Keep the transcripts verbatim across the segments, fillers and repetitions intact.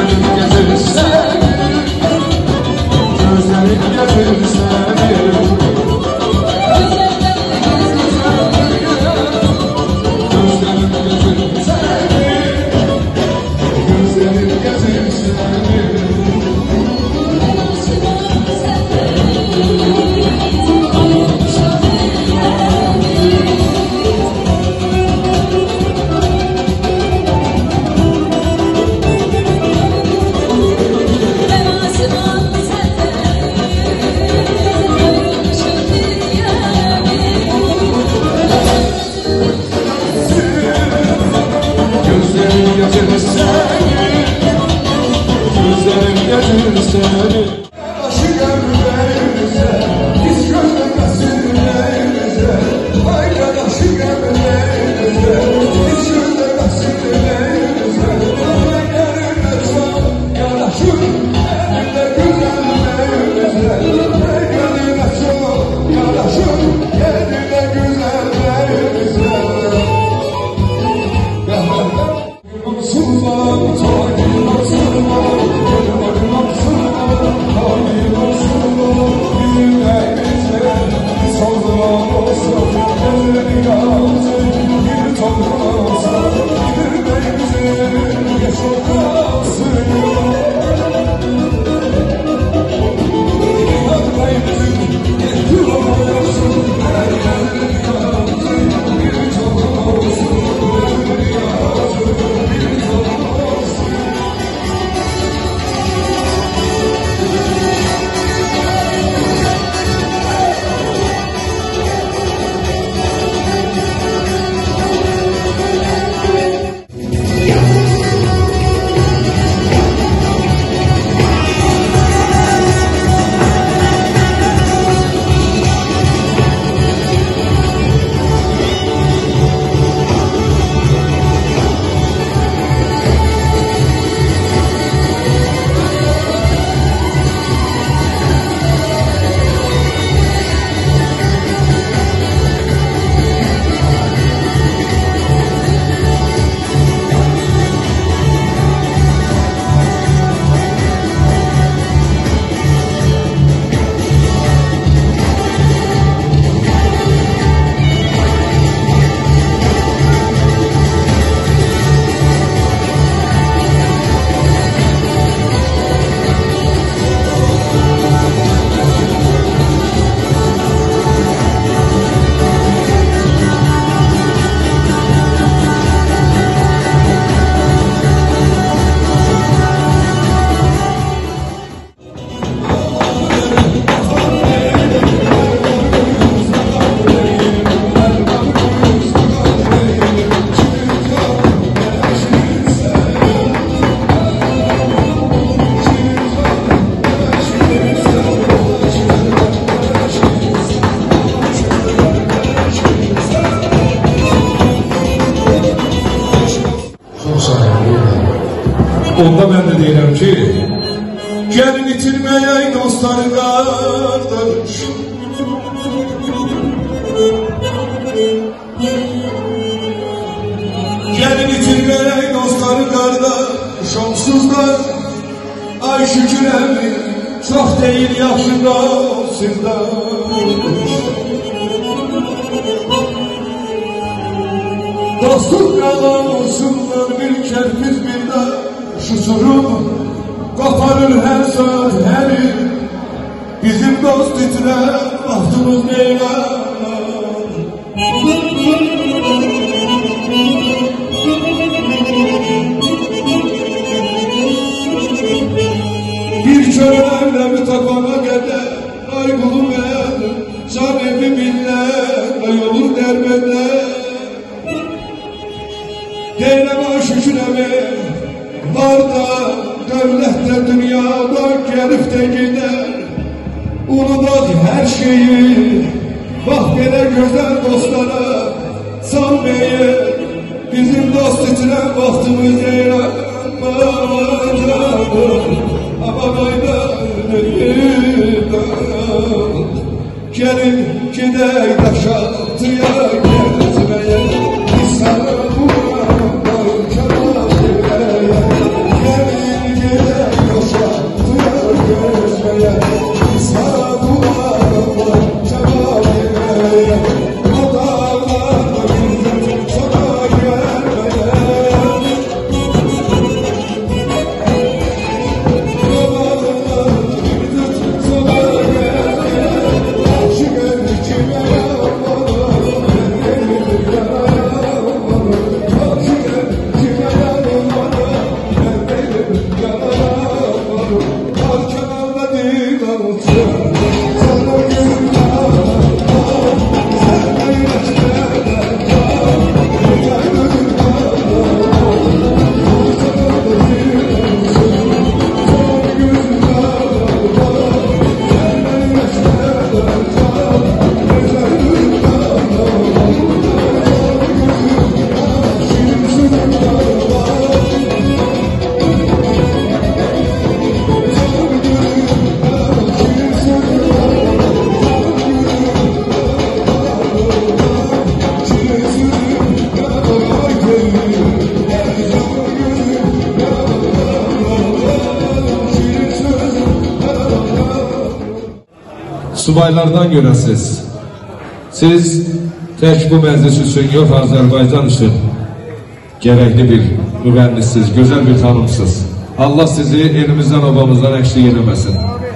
Onda ben de deyirəm ki, gəlin itirməyək dostları qardaş. Gəlin itirməyək dostları qardaş. Onsuz da ay şükür əmi çox deyil yaxşı dostundaş. Dostum qalan olsunlar bir kərpiz bir də şuçurum qaparır hər saat hər il. Bizim dost itirər vaxtımız neylər. Bir körələrlə mi tapana qədər ay qulum əl can evi millər ay olur dərmədlər. Deyirəm ay şükür əmi var da dövlət də dünyada gəlib də gedər. Unudaq hər şeyi bax belə gözəl dostlara sanmayın. Bizim dost itirən vaxtımız eylər. Aman aydan gəlin gedək daşaltıya gəzməyə. Biz sana buram, boy kağıt. Gelin subaylardan görəsiz. Siz tək bu məclis üçün yox, Azərbaycan üçün gərəkli bir müğənnisiniz, gözəl bir tanımsınız. Allah sizi elimizdən, obamızdan əksik eləməsin.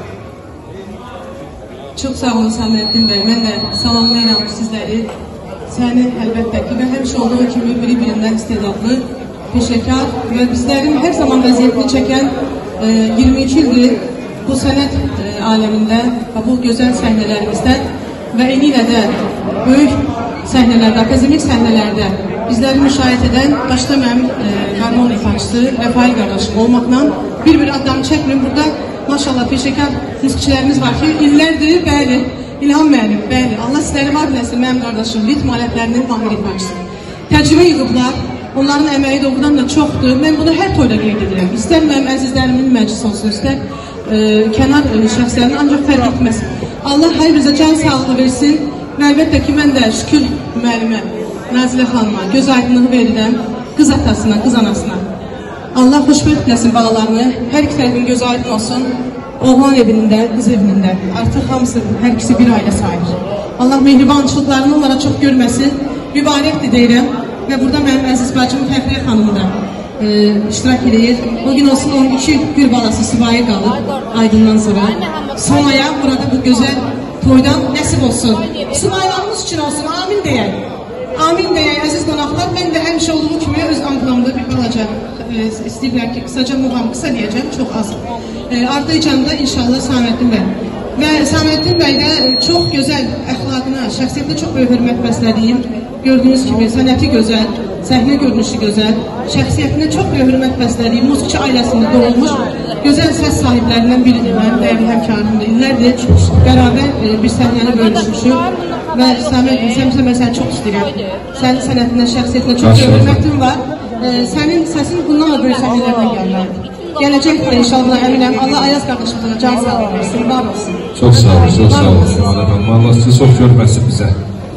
Çox sağ olun Saməddin bəy, mən də salamlayıram sizləri. Səni əlbəttə ki, və həmişə olduğu kimi biri-birindən istedadlı, peşəkar və bizlərin hər zaman vəziyyətini çəkən e, iyirmi iki ildir bu sənət e, aləmində və bu gözəl səhnələrimizdə və eyni ilə də böyük səhnələrdə, akademik səhnələrdə bizləri müşahidə edən başda mənim e, harmon ifaçısı Rəfail qardaşım olmaqla bir-bir adlarını çəkməyim. Burada maşallah peşəkar müzikçilərimiz var ki, illərdir, bəli, İlham müəllim, bəli, Allah sizləri var biləsin, mənim qardaşım, ritm alətlərinin mahir ifaçısı. Təcrübə yığıblar, onların əməyi doğrudan da çoxdur. Mən bunu hər toyda qeyd edirəm. İstər mənim əzizlərimin məclis olsun, istər e, kənar e, şəxslərini ancaq fərq etməz. Allah hər bizə can sağlığı versin və əlbəttə ki, mən də şükür müəllimə, Nazilə xanıma, göz aydınlığı verirəm, qız atasına, qız anasına. Allah xoşbəxt eləsin balalarını, hər iki tərəfin göz aydın olsun. Oğlan evində, qız evində. Artıq hamısı, hər ikisi bir ailə sayılır. Allah mehribançılıqlarını onlara çox görməsin. Mübarəkdir deyirəm. Və burada mənim əziz bacım Fəxriyə xanımı da e, iştirak edir. O gün olsun on iki gül balası Sivayə qalır Aydından sonra. Sonaya burada bu gözəl toydan nəsib olsun. Sivayalarımız üçün olsun. Amin deyək. Amin deyək əziz qonaqlar. Mən də həmişə olduğu kimi öz amplamda bir balaca e, istəyirlər ki, qısaca muğam qısa deyəcəm, çox az. E, Ardıycanda inşallah Saməddin bəy. Və Saməddin bəy də çox gözəl əxlaqına, şəxsiyyətinə çox böyük hörmət bəslədiyim. Gördüyünüz kimi sənəti gözəl, səhnə görünüşü gözəl, şəxsiyyətinə çox böyük hörmət bəslədiyim, musiqi ailəsində doğulmuş gözəl səs sahiblərindən biridir. Mənim dəyərli həmkarımdır. İllərdir bərabər e, bir səhnəni bölüşmüşük. Və Saməddin, sən mən səni çox istəyirəm. Sənin sənətinə, şəxsiyyətinə çox böyük hörmətim var. E, sənin səsin bundan da böyük səhnələrdən gəlməlidir. Gələcəkdir inşallah əminəm. Allah Ayaz qardaşımıza can sağlığı versin, var olsun. Çox sağ olun, çox sağ olun. Allah sizi çox görməsin bizə.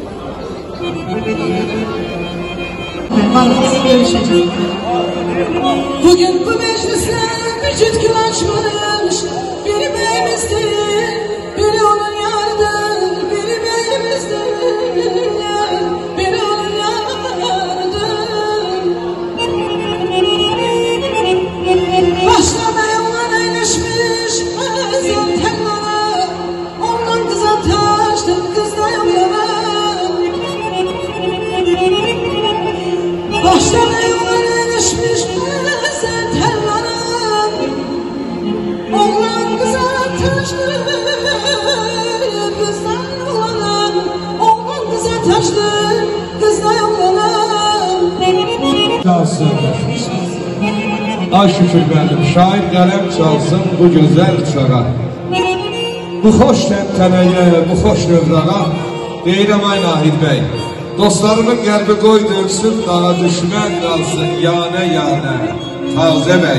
Var olsun, görüşəcək. Bugün bu meclisdə bir cüt gül açmış, biri bəyimizdir, biri onun yarıdır, biri bəyimizdir, biri onun yarıdır. Başta bayanlar eyleşmiş, əzən tənlara, ondan qıza taşdı, qız da yana. Başta bayanlar eyleşmiş, əzən tənlara, ondan qıza taşdı, qız da yana. Ondan qıza taşdı, qız da yana. Çalsın. Ay şükür mənim, şair qələm çalsın bu gözəl çağa. Bu xoş təntənəyə, bu xoş növrağa deyirəm ay Nahid bəy. Dostlarımın qəlbi qoy döksün, dağa düşmən qalsın, yanə yanə, Tazə bəy.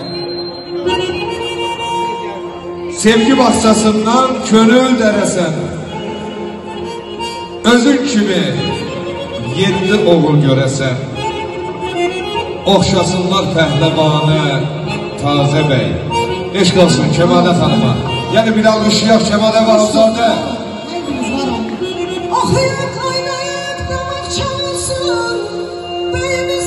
Sevgi bahçasından könül dərəsən, özün kimi yeddi oğul görəsən. Oxşasınlar pəhləvanə, Tazə bəy. Eşq olsun Kəmalə xanıma. Yəni bir alqışlayaq Kəmalə Vahabzadə. Axıyaq, qaynayaq, damaq çalsın, bəyimiz